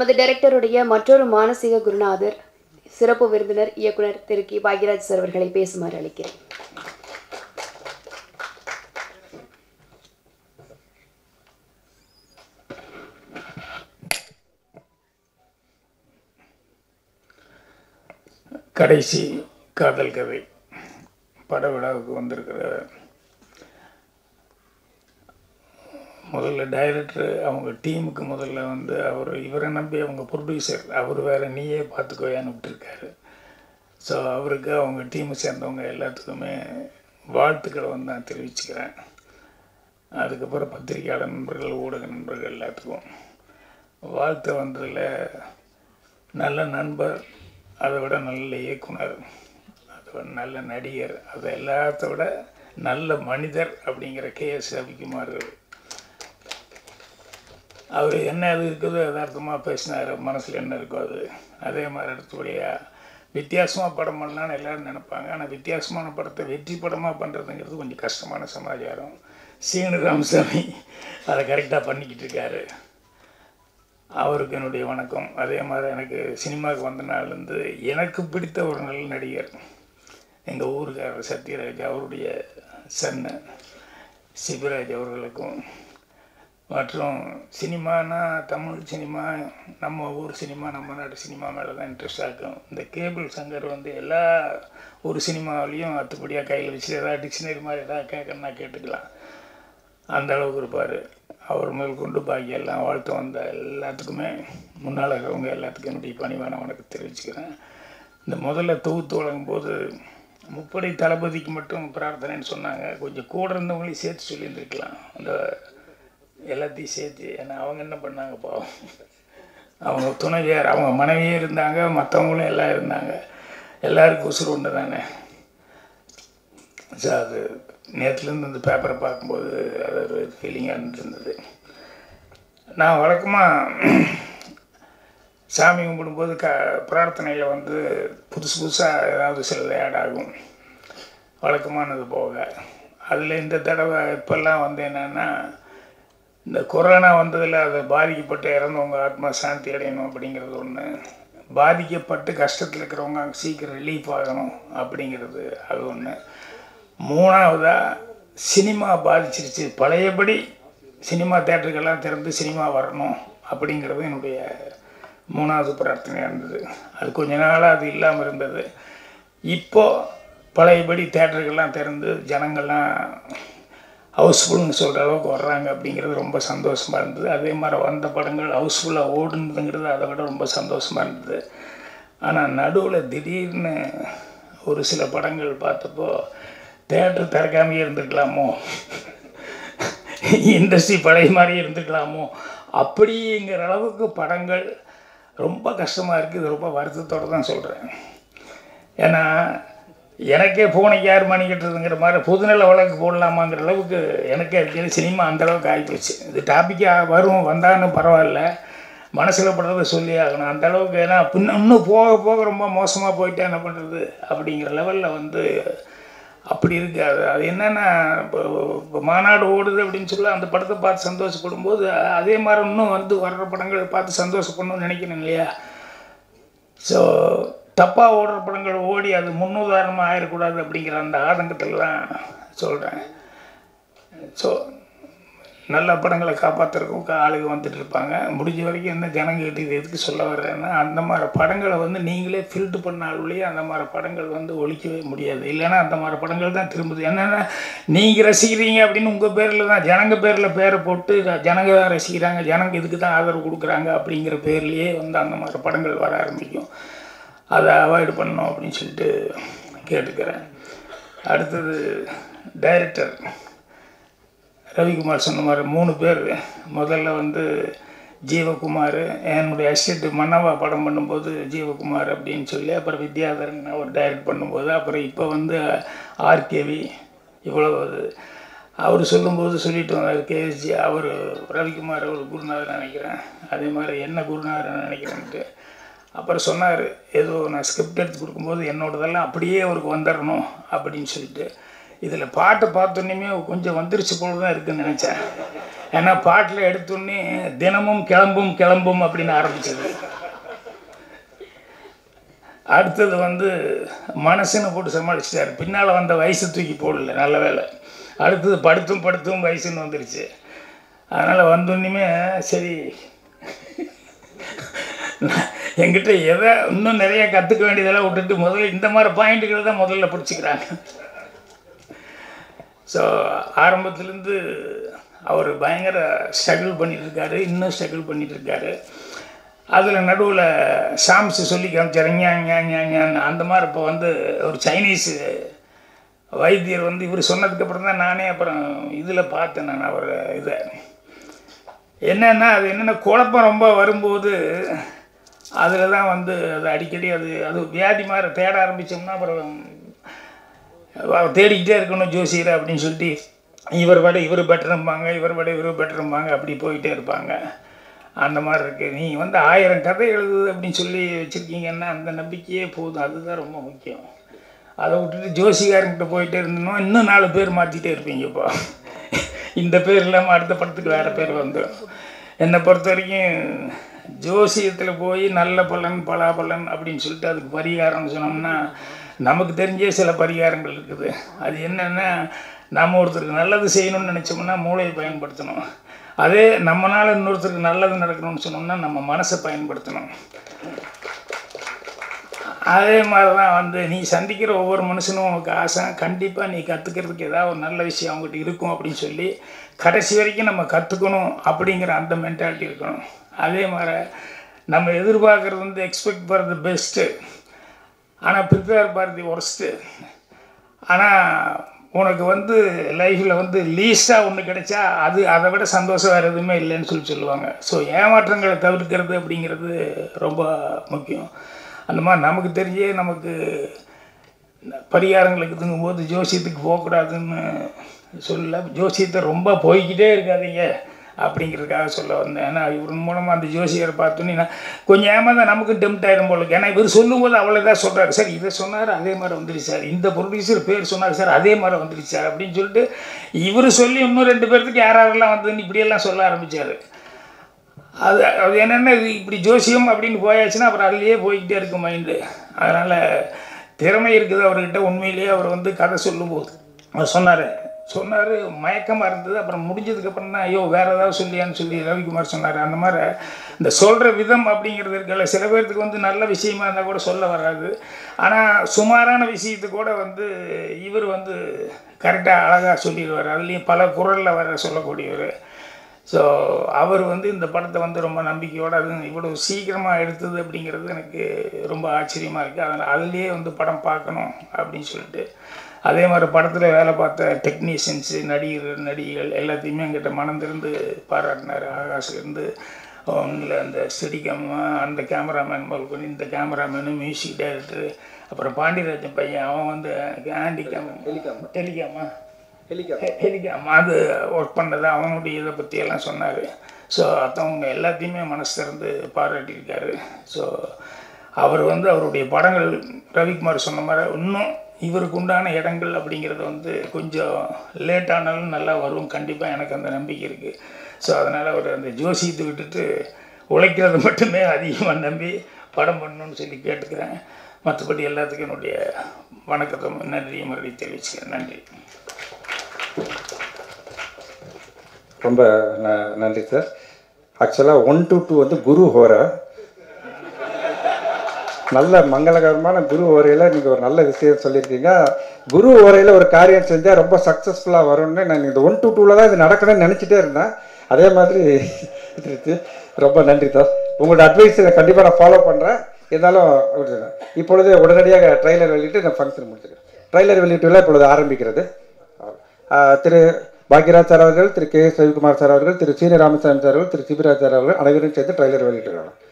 நமது டைரக்டருடைய மற்றொரு மானசீக குருநாதர் சிறப்பு விருந்தினர் இயக்குனர் திரு கி பாக்யராஜ் சார் அவர்களை பேசுமாறு அழைக்கிறேன். கடைசி காதல் கதை பட விழாவுக்கு வந்திருக்கிற முதல்ல டைரக்டர் அவங்க டீமுக்கு முதல்ல வந்து இவரை நம்பி அவங்க ப்ரொடியூசர் அவர் வேறு நீயே பார்த்துக்கோயான்னு விட்டுருக்காரு. ஸோ அவருக்கு அவங்க டீமை சேர்ந்தவங்க எல்லாத்துக்குமே வாழ்த்துக்களை வந்து நான் தெரிவிச்சுக்கிறேன். அதுக்கப்புறம் பத்திரிகையாளர் நண்பர்கள், ஊடக நண்பர்கள் எல்லாத்துக்கும் வாழ்த்து வந்ததில் நல்ல நண்பர், அதை விட நல்ல இயக்குனர், அதை விட நல்ல நடிகர், அதை எல்லாத்த விட நல்ல மனிதர் அப்படிங்கிற KS ரவிக்குமார். அவர் என்ன அது இருக்குதோ யதார்த்தமாக பேசினார், மனசில் என்ன இருக்கோ அது. அதே மாதிரி அடுத்தபடியாக வித்தியாசமாக படம் பண்ணலான்னு எல்லோரும் நினைப்பாங்க. ஆனால் வித்தியாசமான படத்தை வெற்றி படமாக பண்ணுறதுங்கிறது கொஞ்சம் கஷ்டமான சமாச்சாரம். சீனு ராமசாமி அதை கரெக்டாக பண்ணிக்கிட்டு இருக்காரு. அவருக்கு என்னுடைய வணக்கம். அதே மாதிரி எனக்கு சினிமாவுக்கு வந்த நாள்லேருந்து எனக்கு பிடித்த ஒரு நல்ல நடிகர் எங்கள் ஊருக்காரர் சத்யராஜ், அவருடைய சன்னு சிவராஜ் அவர்களுக்கும், மற்றும் சினிமானா தமிழ் சினிமா, நம்ம ஊர் சினிமா, நம்ம நாட்டு சினிமா மேலே தான் இன்ட்ரெஸ்டாக இருக்கும். இந்த கேபிள் சங்கர் வந்து எல்லா ஒரு சினிமாவிலையும் அத்துப்படியாக கையில் வச்சு ஏதாவது டிக்ஷனரி மாதிரி ஏதாவது கேட்கணுன்னா கேட்டுக்கலாம், அந்த அளவுக்கு இருப்பார். அவர் முதல் கொண்டு பாக்கி எல்லாம் வாழ்த்து வந்த எல்லாத்துக்குமே முன்னால் இருக்கிறவங்க எல்லாத்துக்கும் என்னுடைய பணிவான வணக்கம் தெரிவிச்சுக்கிறேன். இந்த முதல்ல தொகுத்து வழங்கும்போது முப்படை தளபதிக்கு மட்டும் பிரார்த்தனைன்னு சொன்னாங்க. கொஞ்சம் கூட இருந்தவங்களையும் சேர்த்து சொல்லியிருந்துருக்கலாம், அந்த எல்லாத்தையும் சேர்த்து. ஏன்னா அவங்க என்ன பண்ணாங்க பாவம், அவங்க துணைவியார், அவங்க மனைவியே இருந்தாங்க, மற்றவங்களும் எல்லாம் இருந்தாங்க, எல்லாருக்கும் உசுறு ஒன்று தானே. ஸோ அது நேற்றுலேருந்து இந்த பேப்பரை பார்க்கும்போது அது ஒரு ஃபீலிங்காக இருந்தது. நான் வழக்கமாக சாமி கும்பிடும்போது பிரார்த்தனையில் வந்து புதுசு புதுசாக ஏதாவது சில ஆட் ஆகும், வழக்கமானது போக. அதில் இந்த தடவை இப்போல்லாம் வந்து என்னென்னா, இந்த கொரோனா வந்ததில் அதை பாதிக்கப்பட்டு இறந்தவங்க ஆத்மா சாந்தி அடையணும் அப்படிங்கிறது ஒன்று, பாதிக்கப்பட்டு கஷ்டத்தில் இருக்கிறவங்க அங்கே சீக்கிரம் ரிலீஃப் ஆகணும் அப்படிங்கிறது அது ஒன்று. மூணாவதாக சினிமா பாதிச்சிருச்சு, பழையபடி சினிமா தேட்டருக்கெல்லாம் திறந்து சினிமா வரணும் அப்படிங்கிறது என்னுடைய மூணாவது பிரார்த்தனையாக இருந்தது. அது கொஞ்ச நாளாக அது இல்லாமல் இருந்தது. இப்போது பழையபடி தேட்டருக்கெல்லாம் திறந்து ஜனங்கள்லாம் ஹவுஸ்ஃபுல்னு சொல்கிற அளவுக்கு வர்றாங்க அப்படிங்கிறது ரொம்ப சந்தோஷமாக இருந்தது. அதே மாதிரி வந்த படங்கள் ஹவுஸ்ஃபுல்லாக ஓடுனதுங்கிறது அதை விட ரொம்ப சந்தோஷமாக இருந்தது. ஆனால் நடுவில் திடீர்னு ஒரு சில படங்கள் பார்த்தப்போ தேட்டர் திறக்காமையே இருந்துருக்கலாமோ, இண்டஸ்ட்ரி பழைய மாதிரியே இருந்துக்கலாமோ அப்படிங்கிற அளவுக்கு படங்கள் ரொம்ப கஷ்டமாக இருக்குது. இது ரொம்ப வருத்தத்தோடு தான் சொல்கிறேன். ஏன்னா எனக்கே ஃபோனுக்கு யார் மணி கட்டுறதுங்கிற மாதிரி பொதுநல வழக்கு போடலாமாங்கிற அளவுக்கு எனக்கே இருக்குது. சினிமா அந்தளவுக்கு ஆகிப்போச்சு. இது டாப்பிக்காக வந்தான்னு பரவாயில்ல, மனசில் படுறதை சொல்லி ஆகணும் அந்தளவுக்கு. ஏன்னா இன்னும் போக போக ரொம்ப மோசமாக போயிட்டா என்ன பண்ணுறது அப்படிங்கிற லெவலில் வந்து அப்படி இருக்காது. அது என்னென்னா, இப்போ மாநாடு ஓடுது அப்படின்னு சொல்லி அந்த படத்தை பார்த்து சந்தோஷப்படும்போது அதே மாதிரி இன்னும் வந்து வர்ற படங்களை பார்த்து சந்தோஷப்படணும்னு நினைக்கணும் இல்லையா. ஸோ தப்பாக ஓடுற படங்கள் ஓடி அது முன்னுதாரணமாக ஆயிடக்கூடாது அப்படிங்கிற அந்த ஆதங்கத்தில் தான் சொல்கிறேன். ஸோ நல்ல படங்களை காப்பாற்றுறதுக்கும் ஆளுங்க வந்துட்டு இருப்பாங்க. முடிஞ்ச வரைக்கும் என்ன ஜனங்கிட்ட இது எதுக்கு சொல்ல வர்றேன்னா, அந்த மாதிரி படங்களை வந்து நீங்களே ஃபில்ட்ரு பண்ணாலுள்ளே அந்த மாதிரி படங்கள் வந்து ஒழிக்கவே முடியாது. இல்லைன்னா அந்த மாதிரி படங்கள் தான் திரும்புது. என்னென்னா, நீங்கள் ரசிக்கிறீங்க அப்படின்னு உங்கள் பேரில் தான், ஜனங்க பேரில் பேரை போட்டு ஜனங்க தான் ரசிக்கிறாங்க, ஜனங்க இதுக்கு தான் ஆதரவு கொடுக்குறாங்க அப்படிங்கிற பேர்லேயே வந்து அந்த மாதிரி படங்கள் வர ஆரம்பிக்கும். அதை அவாய்டு பண்ணணும் அப்படின்னு சொல்லிட்டு கேட்டுக்கிறேன். அடுத்தது டைரக்டர் ரவிக்குமார் சொன்ன மாதிரி 3 பேர். முதல்ல வந்து ஜீவகுமார், என்னுடைய அசிஸ்டன்ட் மன்னவா படம் பண்ணும்போது ஜீவகுமார் அப்படின்னு சொல்லி, அப்புறம் வித்யாதரன் அவர் டைரக்ட் பண்ணும்போது, அப்புறம் இப்போ வந்து ஆர்கேவி, இவ்வளோ அவர் சொல்லும்போது சொல்லிட்டு வந்தார் KSG. அவர் ரவிக்குமார் அவர் குருநாதர் நினைக்கிறேன், அதே மாதிரி என்ன குருநாதர் நினைக்கிறேன்ட்டு. அப்புறம் சொன்னார், ஏதோ நான் ஸ்கிரிப்ட் எடுத்து கொடுக்கும்போது என்னோடதெல்லாம் அப்படியே அவருக்கு வந்துடணும் அப்படின்னு சொல்லிட்டு. இதில் பாட்டை பார்த்தோன்னே கொஞ்சம் வந்துருச்சு போல தான் இருக்குன்னு நினச்சேன். ஏன்னா பாட்டில் எடுத்தோடனே தினமும் கிளம்பும் கிளம்பும் அப்படின்னு ஆரம்பிச்சது. அடுத்தது வந்து மனசுன்னு போட்டு சமாளிச்சிட்டார். பின்னால் வந்த வயசு தூக்கி போடல, நல்ல வேலை. அடுத்தது படுத்தும் படுத்தும் வயசுன்னு வந்துருச்சு. அதனால் வந்தோன்னுமே சரி என்கிட்ட எதை இன்னும் நிறைய கற்றுக்க வேண்டியதெல்லாம் விட்டுட்டு முதல்ல இந்த மாதிரி பாயிண்ட்டுகளை தான் முதல்ல பிடிச்சிக்கிறாங்க. ஸோ ஆரம்பத்துலேருந்து அவர் பயங்கர ஸ்ட்ரகிள் பண்ணிகிட்ருக்காரு, இன்னும் ஸ்ட்ரகிள் பண்ணிகிட்ருக்காரு. அதில் நடுவில் ஷாம்ஸ் சொல்லி காமிச்சார் ஞான்னு. அந்த மாதிரி இப்போ வந்து ஒரு சைனீஸு வைத்தியர் வந்து இவர் சொன்னதுக்கப்புறம் தான் நானே அப்புறம் இதில் பார்த்தேன். நான் அவர் இதை என்னென்னா அது என்னென்ன குழப்பம் ரொம்ப வரும்போது அதில் தான் வந்து அது அடிக்கடி அது வியாதி மாதிரி தேட ஆரம்பித்தோம்னா அப்புறம் தேடிக்கிட்டே இருக்கணும் ஜோசியரை அப்படின்னு சொல்லிட்டு இவர் விட இவர் பெட்டரும்பாங்க, இவர் விட இவர் பெட்டரும்பாங்க, அப்படி போயிட்டே இருப்பாங்க. அந்த மாதிரி இருக்குது. நீ வந்து 1000 கதை எழுதுது அப்படின்னு சொல்லி வச்சுருக்கீங்கன்னா அந்த நம்பிக்கையே போதும். அதுதான் ரொம்ப முக்கியம். அதை விட்டுட்டு ஜோசிகாரங்கிட்ட போயிட்டே இருந்தோம்னா இன்னும் 4 பேர் மாற்றிட்டே இருப்பீங்க. இப்போ இந்த பேர் இல்லாமல் அடுத்த படத்துக்கு வேறு பேர் வந்துடும். என்னை பொறுத்த வரைக்கும் ஜோசியத்தில் போய் நல்ல பலன் பலாபலன் அப்படின்னு சொல்லிட்டு அதுக்கு பரிகாரம்னு சொன்னோம்னா நமக்கு தெரிஞ்சே சில பரிகாரங்கள் இருக்குது. அது என்னென்னா நம்ம ஒருத்தருக்கு நல்லது செய்யணும்னு நினச்சோம்னா மூளையை பயன்படுத்தணும். அதே நம்மளால் இன்னொருத்தருக்கு நல்லது நடக்கணும்னு சொன்னோம்னா நம்ம மனசை பயன்படுத்தணும். அதே மாதிரி தான் வந்து நீ சந்திக்கிற ஒவ்வொரு மனுஷனும் உனக்கு ஆசை, கண்டிப்பாக நீ கற்றுக்கிறதுக்கு ஏதாவது ஒரு நல்ல விஷயம் அவங்ககிட்ட இருக்கும் அப்படின்னு சொல்லி கடைசி வரைக்கும் நம்ம கற்றுக்கணும் அப்படிங்கிற அந்த மென்டாலிட்டி இருக்கணும். அதே மாதிரி நம்ம எதிர்பார்க்குறது வந்து எக்ஸ்பெக்ட் ஃபார் தி பெஸ்ட்டு, ஆனால் ப்ரிப்பேர் ஃபார் தி ஒர்ஸ்ட்டு. ஆனால் உனக்கு வந்து லைஃப்பில் வந்து லீஸ்ட்டாக ஒன்று கிடைச்சா அதை விட சந்தோஷம் வேறு எதுவுமே இல்லைன்னு சொல்லுவாங்க. ஸோ ஏமாற்றங்களை தவிர்க்கிறது அப்படிங்கிறது ரொம்ப முக்கியம். அந்த மாதிரி நமக்கு தெரிஞ்சே நமக்கு பரிகாரங்களுக்கு இருக்குங்கும்போது ஜோசியத்துக்கு போகக்கூடாதுன்னு சொல்ல, ஜோசியத்தை ரொம்ப போய்கிட்டே இருக்காதீங்க அப்படிங்கிறதுக்காக சொல்ல வந்தேன். ஏன்னா இவர் மூலமாக அந்த ஜோசியரை பார்த்தோன்னே நான் கொஞ்சம் ஏமாதான் நமக்கு டெம்ட் ஆயிரும் போல இருக்கு. ஏன்னா இவர் சொல்லும்போது அவ்வளோதான் சொல்கிறார், சார் இதை சொன்னார் அதே மாதிரி வந்துடுச்சு சார், இந்த ப்ரொடியூசர் பேர் சொன்னார் சார் அதே மாதிரி வந்துடுச்சு சார் அப்படின்னு சொல்லிட்டு இவர் சொல்லி இன்னும் 2 பேர்த்துக்கு யாரெல்லாம் வந்ததுன்னு இப்படியெல்லாம் சொல்ல ஆரம்பித்தார். அது என்னென்ன இது இப்படி ஜோசியம் அப்படின்னு போயாச்சுன்னா அப்புறம் அதுலேயே போய்கிட்டே இருக்கும் மைண்டு. அதனால் திறமை இருக்குது அவர்கிட்ட. உண்மையிலேயே அவர் வந்து கதை சொல்லும்போது அவர் சொன்னார் மயக்கமாக இருந்தது. அப்புறம் முடிஞ்சதுக்கப்புறம் தான் ஐயோ வேறு ஏதாவது சொல்லியான்னு சொல்லி ரவிக்குமார் சொன்னார். அந்த மாதிரி இந்த சொல்கிற விதம் அப்படிங்கிறது இருக்கல, சில பேர்த்துக்கு வந்து நல்ல விஷயமா இருந்தால் கூட சொல்ல வராது. ஆனால் சுமாரான விஷயத்து கூட வந்து இவர் வந்து கரெக்டாக அழகாக சொல்லிடுவார். அதுலேயும் பல குரலில் வர சொல்லக்கூடியவர். ஸோ அவர் வந்து இந்த படத்தை வந்து ரொம்ப நம்பிக்கையோடு அது இவ்வளோ சீக்கிரமாக எடுத்தது அப்படிங்கிறது எனக்கு ரொம்ப ஆச்சரியமாக இருக்குது. அதனால் அதுலேயே வந்து படம் பார்க்கணும் அப்படின்னு சொல்லிட்டு அதே மாதிரி படத்தில் வேலை பார்த்த டெக்னீஷியன்ஸு நடிகைகள் எல்லாத்தையுமே எங்கிட்ட மனந்திருந்து பாராட்டினார். ஆகாஷ்லேருந்து ஒன்றில் அந்த ஸ்டெடிகேமா, அந்த கேமராமேன் முதல் பண்ணி இந்த கேமராமேனு, மியூசிக் டைரக்டரு, அப்புறம் பாண்டியராஜன் பையன் அவன் வந்து ஹெலிகாம் அது ஒர்க் பண்ணது அவனுடைய இதை பற்றியெல்லாம் சொன்னார். ஸோ அவங்க எல்லாத்தையுமே மனசு திறந்து பாராட்டியிருக்காரு. ஸோ அவர் வந்து அவருடைய படங்கள் ரவிக்குமார் சொன்ன மாதிரி இன்னும் இவருக்கு உண்டான இடங்கள் அப்படிங்கிறது வந்து கொஞ்சம் லேட் ஆனாலும் நல்லா வரும். கண்டிப்பாக எனக்கு அந்த நம்பிக்கை இருக்குது. ஸோ அதனால் அவர் அந்த ஜோசியத்தை விட்டுட்டு உழைக்கிறது மட்டுமே அதிகமாக நம்பி படம் பண்ணணும்னு சொல்லி கேட்டுக்கிறேன். மற்றபடி எல்லாத்துக்கும் என்னுடைய வணக்கத்தை நன்றியை மறுபடியும் தெரிவிச்சுக்கிறேன். நன்றி. ரொம்ப நன்றி சார். ஆக்சுவலாக 1 to 2 வந்து குரு ஹோரை, நல்ல மங்களகரமான குரு ஓரையில் நீங்கள் ஒரு நல்ல விஷயம் சொல்லியிருக்கீங்க. குரு ஓரையில் ஒரு காரியம் செஞ்சால் ரொம்ப சக்ஸஸ்ஃபுல்லாக வரும்னு நான் இந்த 1 to 2 தான் இது நடக்கணும்னு நினச்சிட்டே இருந்தேன். அதே மாதிரி இருந்துச்சு. ரொம்ப நன்றி சார். உங்களோட அட்வைஸ் கண்டிப்பாக நான் ஃபாலோ பண்ணுறேன். இருந்தாலும் இப்பொழுது உடனடியாக ட்ரெய்லர் வெளியிட்டு நான் ஃபங்க்ஷன் முடிச்சுக்கிறேன். ட்ரெய்லர் வெளியிட்டுலாம் இப்பொழுது ஆரம்பிக்கிறது. திரு பாக்யராஜ் சார் அவர்கள், திரு கே. ரவிக்குமார் சார் அவர்கள், திரு சீனி ராமசாமி சார் அவர்கள், திரு சிபிராஜ் சார் அவர்கள் அனைவரும் சேர்த்து ட்ரெய்லர் வெளியிட்டுருக்காங்க.